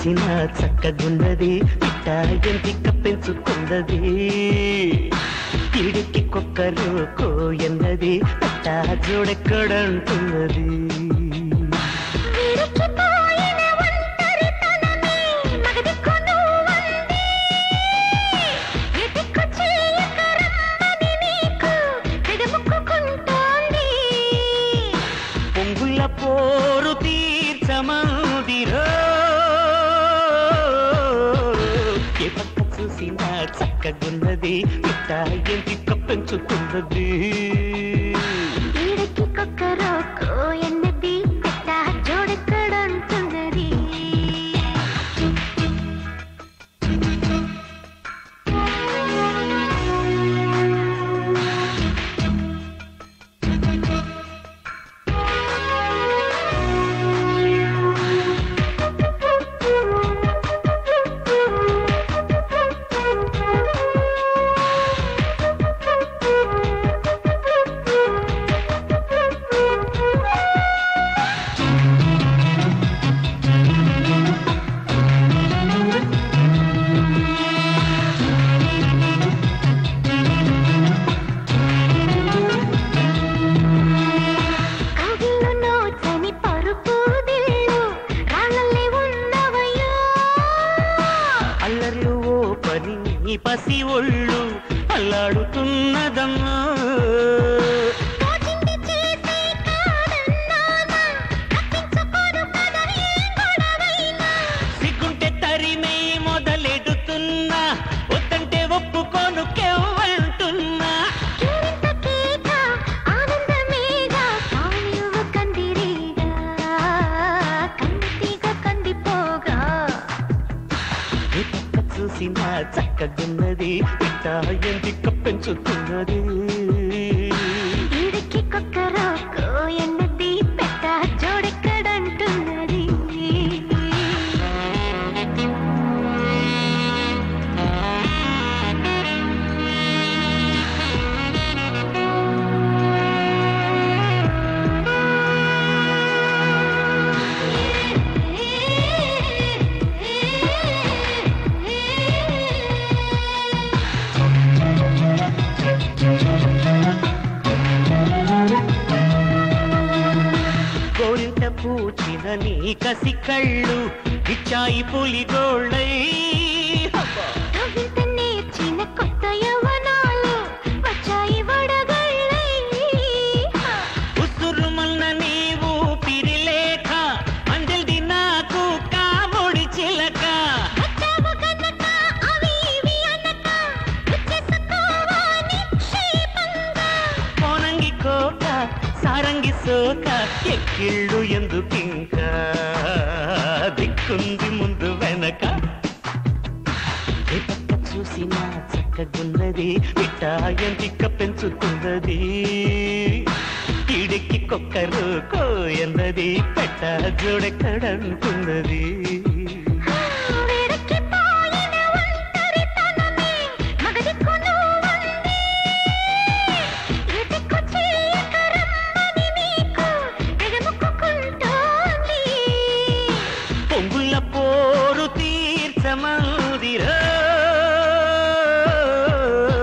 చూసినా చక్కగున్నది పిట్ట ఎంపిక పెంచుకున్నది ఇడికి కొక్కరు కోయన్నది పట్ట జోడెక్కడంటున్నది పొంగుల పోరు తీర్చమందిరో ఏ పక్క చూసినా చక్కగున్నది పిట్ట ఎంపిక పెంచుతున్నది ఈడకి కొక్కరో కోయన్నది పిట్ట జోడెక్కడంటున్నది ఈ పసి ఒళ్ళు అల్లాడుతున్నదమ్మా సిగ్గుంటే తరిమే మొదలెడుతున్నా వద్దంటే ఒప్పుకోను కెవ్వంటున్నా చూసినా చక్కగున్నది పిట్ట ఎంపిక పెంచుతున్నది ఈడకి కొక్కరో కోయన్నది పెట్ట జోడెక్కడంటున్నది కోరింట పూచిన నీ కసి కళ్ళు ఇచ్చాయి పులిగోళ్ళై నేర్చిన కొత్త యవ్వనాలు వచ్చాయి వడగళ్ళై ఉసురుమన్న నీవు పిరిలేఖ అంజల్ది నాకు కాబోడి చిలక కోనంగి కోక సారంగి సోక ఎక్కిళ్ళు ఎందుకింకా దిక్కుంది ముందు వెనక చూసినా చక్కగున్నది పిట్ట ఎంపిక పెంచుతున్నది ఇడికి కొక్కరు కోయన్నది పెట్ట జోడెక్కడంటున్నది పొంగుల పోరు తీర్చమందిరో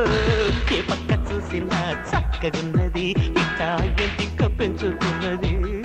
ఏ పక్క చూసినా చక్కగున్నది పిట్ట ఎంపిక పెంచుతున్నది